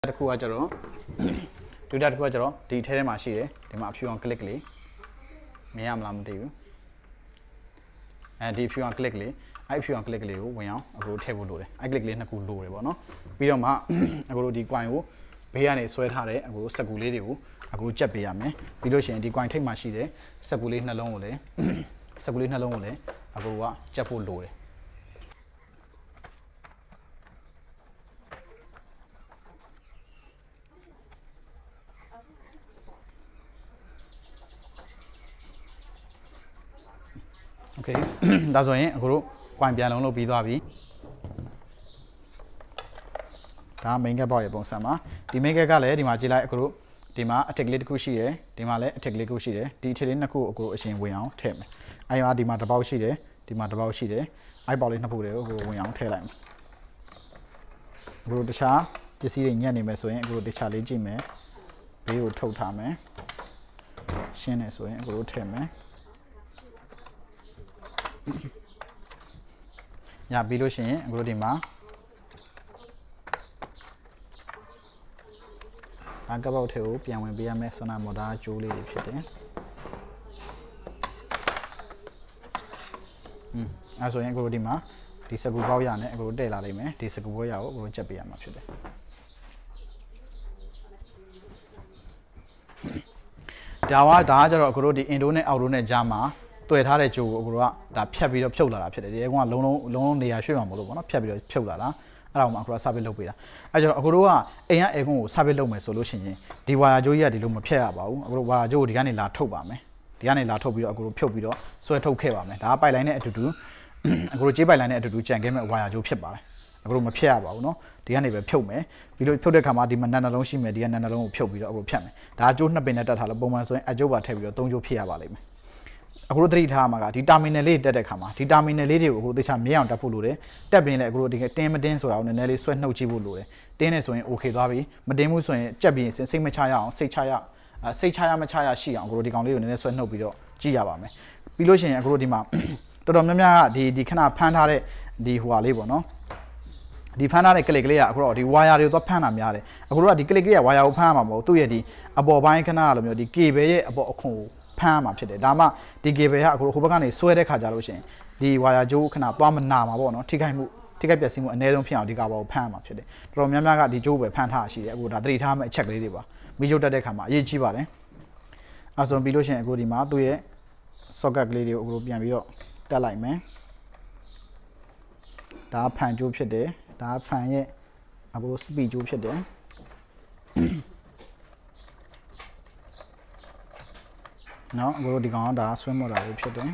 တစ်ခုကကျတော့ Twitter တစ်ခုကကျတော့ဒီထဲထဲမှာရှိတယ်ဒီမှာအဖြူအောင် click ကလေးမြင်ရမလားမသိဘူးအဲဒီဖြူအောင် click ကလေးအဲ့ဖြူအောင် click ကလေးကိုဝင်အောင်အခုထည့်ဖို့လိုတယ်အဲ့ click လေးနှစ်ခုလိုတယ်ပေါ့နော်ပြီးတော့မှအခုဒီ coin ကိုဘေးကနေဆွဲထားတဲ့အခုစက်ကူလေးတွေကိုအခုကြက်ပေးရမယ်ပြီးလို့ရှိရင်ဒီ coin ထိပ်မှာရှိတဲ့စက်ကူလေးနှလုံးကိုလည်းစက်ကူလေးနှလုံးကိုလည်းအခုကကြက်ဖို့လိုတယ်โอเคဒါဆိုရင်အခုတို့ coin ပြန်လုံးလုပ်ပြီးသွားပြီဒါ main gap ပေါ့ရဲ့ပုံစံမှာဒီ main gap ကလည်းဒီမှာကြည့်လိုက်အခုတို့ဒီမှာ attack လေးတစ်ခုရှိတယ်ဒီမှာလည်း attack လေးတစ်ခုရှိတယ်ဒီ attack လေးနှစ်ခုအခုအရင်ဝင်အောင်ထည့်မယ်အဲ့ရောဒီမှာတစ်ပေါက်ရှိတယ်ဒီမှာတစ်ပေါက်ရှိတယ်အဲ့ပေါက်လေးနှစ်ခုတွေကိုအခုဝင်အောင်ထည့်လိုက်မယ်အခုတို့တခြားပစ္စည်းတွေညက်နေမယ်ဆိုရင်အခုတို့တခြားလေးကြည့်မယ်ဘေးကိုထုတ်ထားမယ်ရှင်းနေဆိုရင်အခုတို့ထည့်မယ်ညပြီးလို့ရှိရင်အခုတို့ဒီမှာအကပောက်ထဲကိုပြန်ဝင်ပေးရမယ်ဆွမ်းနာမော်တာကျိုးလေးတွေဖြစ်တယ်အဲဆိုရင်အခုတို့ဒီမှာဒီစကူပေါက်ရနဲ့အခုတို့တည့်လာလိမ့်မယ်ဒီစကူပေါက်ရကိုအခုတို့ချက်ပေးရမှာဖြစ်တယ်ဒါကကျတော့အခုတို့ဒီအင်ဒိုနဲ့အောက်ဒိုနဲ့ကြားမှာတွေ့ထားတဲ့ကြိုးကိုအခုတို့ကဒါဖြတ်ပြီးတော့ဖြုတ်လာတာဖြစ်တယ်ဒီကောင်ကလုံးနေရာရွှေ့မှာမလို့ပေါ့နော်ဖြတ်ပြီးတော့ဖြုတ်လာတာအဲ့ဒါကိုမှအခုကစပစ်လုပ်ပေးတာအဲ့ကျတော့အခုတို့ကအိမ်ကအဲကွန်းကိုစပစ်လုပ်မယ်ဆိုလို့ရှိရင်ဒီဝါယာကြိုးကြီးကဒီလိုမဖြတ်ရပါဘူးအခုတို့ဝါယာကြိုးကိုဒီကနေလာထုတ်ပါမယ်ဒီကနေလာထုတ်ပြီးတော့အခုတို့ဖြုတ်ပြီးတော့ဆွဲထုတ်ခဲ့ပါမယ်ဒါကပိုက်လိုင်းနဲ့အတူတူအခုတို့ကြေးပိုက်လိုင်းနဲ့အတူတူကြံခဲ့မဲ့ဝါယာကြိုးဖြစ်ပါတယ်အခုတို့မဖြတ်ရပါဘူးเนาะဒီကနေပဲဖြုတ်မယ်ပြီးလို့ဖြုတ်တဲ့ခါမှာဒီမှာနံနှလုံးရှိမယ်ဒီကနံနှလုံးကိုဖြုတ်ပြီးတော့အခုဖြတ်မယ်ဒါကကြိုးနှစ်ပင်နဲ့တက်ထားလို့ပုံမှန်ဆိုရင်အကြိုးပါထည့်ပြီးတော့သုံးကြိုးဖြစ်ရပါလိမ့်မယ်အခုတို့သတိထားမှာကဒီ terminal လေးတက်တဲ့ခါမှာဒီ terminal လေးတွေကိုအခုသေချာမြင်အောင်တက်ဖို့လိုတယ်တက်ပြီးရင်လည်းအခုတို့ဒီတင်းမတင်းဆိုတာကိုနည်းနည်းလေးဆွဲနှုတ်ကြည့်ဖို့လိုတယ်တင်းနေဆိုရင် okay သွားပြီမတင်းဘူးဆိုရင်ကြက်ပြီးစိတ်မချရအောင်စိတ်ချရမချရရှိအောင်အခုတို့ဒီကောင်လေးကိုနည်းနည်းဆွဲနှုတ်ပြီးတော့ကြည့်ရပါမယ်ပြီးလို့ရှိရင်အခုတို့ဒီမှာတော်တော်များများကဒီခဏဖမ်းထားတဲ့ဒီဟိုဟာလေးပေါ့နော်ဒီဖမ်းထားတဲ့ click လေးကအခုတော့ဒီ wire တွေကိုသွားဖမ်းတာများတယ်အခုတို့ကဒီ click လေးက wire ကိုဖမ်းရမှာမဟုတ်သူ့ရဲ့ဒီအပေါ်ပိုင်းခဏလိုမျိုးဒီ cable ရဲ့အပေါ်အခွန်ကိုဖမ်းမှာဖြစ်တယ်ဒါမှဒီ cable ကအခုဟိုဘက်ကနေဆွဲတဲ့ခါကြလို့ရှိရင်ဒီ wire ကြိုးခဏသွားမနာမှာပေါ့နော်ထိခိုက်ပျက်စီးမှုအနည်းဆုံးဖြစ်အောင်ဒီ cable ကိုဖမ်းမှာဖြစ်တယ်တော်တော်များများကဒီကြိုးပဲဖမ်းထားရှိတယ်အခုဒါသတိထားမယ့်အချက်ကလေးတွေပါမိကြိုးတက်တဲ့ခါမှာအရေးကြီးပါတယ်အဲဆိုပြီးလို့ရှိရင်အခုဒီမှာသူ့ရဲ့ socket ကလေးတွေကိုအခုပြန်ပြီးတော့တက်လိုက်မယ်ဒါဖန်ကြိုးဖြစ်တယ်ဒါဖန်ရဲ့အခု speed ကြိုးဖြစ်တယ်နော်အခုဒီကောင်ကဒါဆွဲမော်တာလေးဖြစ်တယ်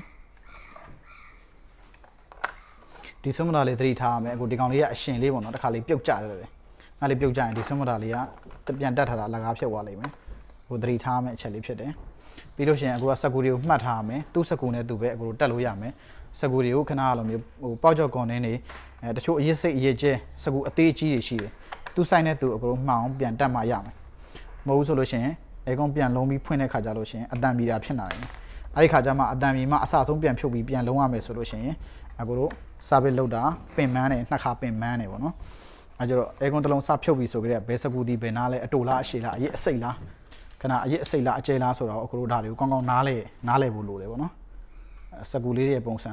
ဒီဆွဲမော်တာလေးသတိထားရမယ်အခုဒီကောင်လေးကအရှင်လေးပေါ့နော်တစ်ခါလေးပြုတ်ကျတယ်ပဲအဲ့လေးပြုတ်ကျရင်ဒီဆွဲမော်တာလေးကပြန်တက်ထားတာအလကားဖြစ်သွားလိမ့်မယ်အခုသတိထားရမယ်အချက်လေးဖြစ်တယ်ပြီးလို့ရှိရင်အခုကစက်ကူတွေကိုမှတ်ထားရမယ်သူ့စက်ကူနဲ့သူ့ပဲအခုတက်လို့ရမယ်စက်ကူတွေကိုခဏလိုမျိုးဟိုပေါက်ကြော့ကွန်နေတချို့အရစ်စိတ်အရစ်ကျဲစက်ကူအသေးအကြီးတွေရှိတယ်သူ့ဆိုင်နဲ့သူအခုမှောင်ပြန်တက်မှရမယ်မဟုတ်ဘူးဆိုလို့ရှိရင်အဲကောင်ပြန်လုံးပြီးဖွင့်တဲ့ခါကြလို့ရှိရင်အတန်မီတာဖြစ်လာတယ်အဲ့ဒီခါကျမှအတန်မီမှအစဆုံးပြန်ဖြုတ်ပြီးပြန်လုံးရမယ်ဆိုလို့ရှိရင်အခုတို့စာပစ်လောက်တာပင်မန်းနဲ့နှစ်ခါပင်မန်းနေပေါ့နော်အဲကျတော့အဲကောင်တစ်လုံးစဖြုတ်ပြီးဆိုကြတဲ့ဘဲစကူဒီဘယ်နားလဲအတူလားအရှိလားအရစ်အစိတ်လားခဏအရစ်အစိတ်လားအကျဲလားဆိုတော့အခုတို့ဒါတွေကိုကောင်းကောင်းနားလဲဖို့လိုတယ်ပေါ့နော်စကူလေးတွေပုံစံ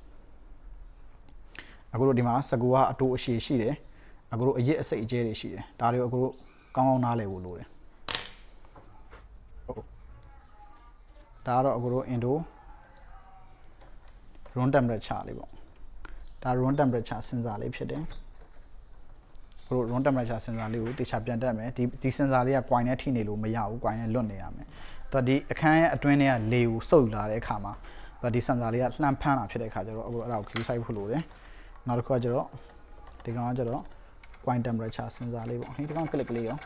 အခုတို့ဒီမှာစကူကအတူအရှိရှိတယ်အခုတို့အရစ်အစိတ်အကျဲတွေရှိတယ်ဒါတွေကိုအခုတို့ကောင်းကောင်းနားလဲဖို့လိုတယ်ဒါကတော့အခုတို့ Indo room temperature လေးပေါ့ဒါ room temperature sensor လေးဖြစ်တယ်အခုတို့ room temperature sensor လေးကိုတေချာပြန်တက်မယ်ဒီ sensor လေးက coin နဲ့ထိနေလို့မရဘူး coin နဲ့လွတ်နေရမယ်သူဒီအခန်းရဲ့အတွင်းထဲကလေကိုစုပ်လာတဲ့အခါမှာသူဒီ sensor လေးကလှမ်းဖမ်းတာဖြစ်တဲ့အခါကျတော့အခုအဲ့ဒါကို cue ဆိုင်ဖို့လိုတယ်နောက်တစ်ခုကကျတော့ဒီကောင်ကကျတော့ coin temperature sensor လေးပေါ့ဟိဒီကောင် click လေးရော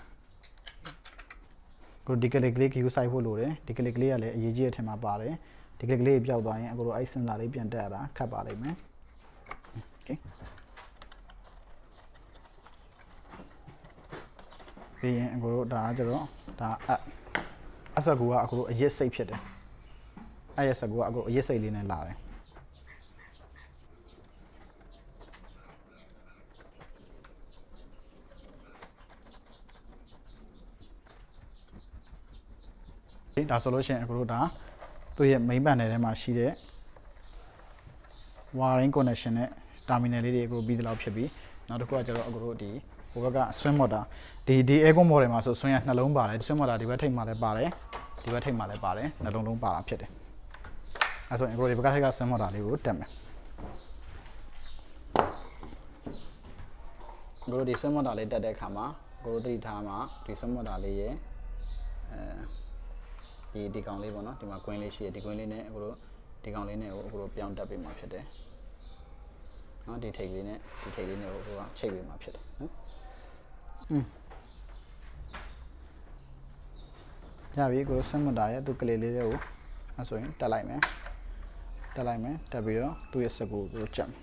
ကိုဒီ click လေး queue ဆိုင်ဖို့လိုတယ်ဒီ click လေးကလည်းအရေးကြီးတဲ့အထင်မှာပါတယ်ဒီ click လေးပြောက်သွားရင်အခုတို့အဲ့ sensor လေးပြန်တက်ရတာခတ်ပါလိမ့်မယ် okay ပြီးရင်အခုတို့ဒါကျတော့ဒါအဆက်ကူကအခုတို့အရစ်စိတ်ဖြစ်တယ်အဲ့ရဆက်ကူကအခုအရစ်စိတ်လေးနဲ့လာတယ်ဒါဆိုလို့ရှိရင်အခုတို့ဒါသူ့ရဲ့ main panel ထဲမှာရှိတဲ့ wiring connection နဲ့ terminal လေးတွေအခုပြီးသလောက်ဖြစ်ပြီးနောက်တစ်ခုကကျတော့အခုတို့ဒီဟိုဘက်က swing motor ဒီ aircon model မှာဆို swing ကနှလုံးပါတယ် swing motor ဒီဘက်ထိပ်မှာလည်းပါတယ်ဒီဘက်ထိပ်မှာလည်းပါတယ်နှလုံးလုံးပါတာဖြစ်တယ်အဲဆိုရင်အခုတို့ဒီဘက်ကထိပ်က swing motor လေးကိုတက်မယ်အခုတို့ဒီ swing motor လေးတက်တဲ့အခါမှာအခုတို့သတိထားမှာဒီ swing motor လေးရဲ့ဒီကောင်လေးပေါ့နော်ဒီမှာ queen လေးရှိတယ်ဒီ queen လေးနဲ့အခုတို့ဒီကောင်လေးနဲ့ကိုအခုတို့ပြောင်းတက်ပေးမှာဖြစ်တယ်နော်ဒီထိပ်လေးနဲ့ဒီထိပ်လေးနဲ့ကိုချိတ်ပေးမှာဖြစ်တယ်နော်ရပြီကို swing motor ရဲ့သူကလေးလေးတွေကိုအဲဆိုရင်တက်လိုက်မယ်တက်ပြီးတော့သူ့ရဲ့စက်ကိုကြက်မယ်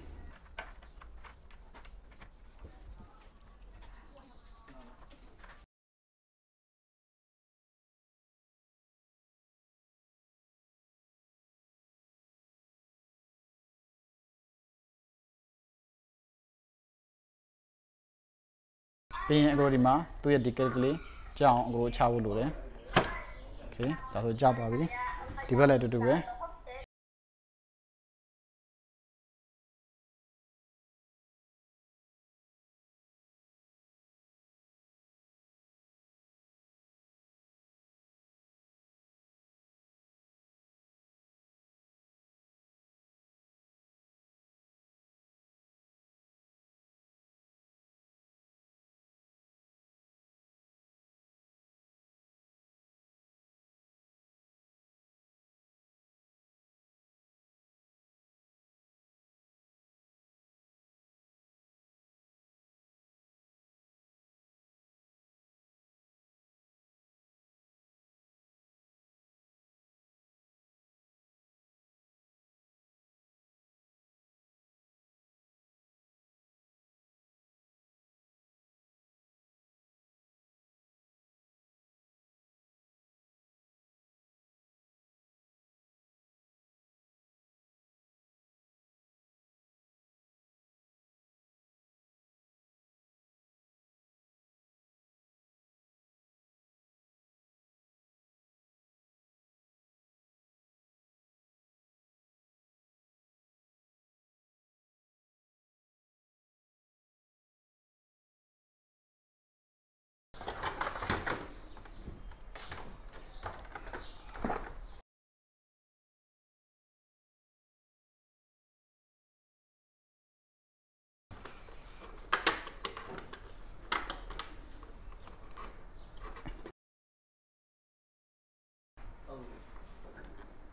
ပြီးရင်အခုဒီမှာသူ့ရဲ့ဒီကက်ကလေးကြောင်းအခုချဖို့လိုတယ်โอเคဒါဆိုကြောက်သွားပြီဒီဘက်လည်းအတူတူပဲ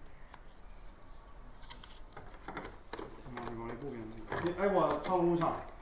哎，我超工厂。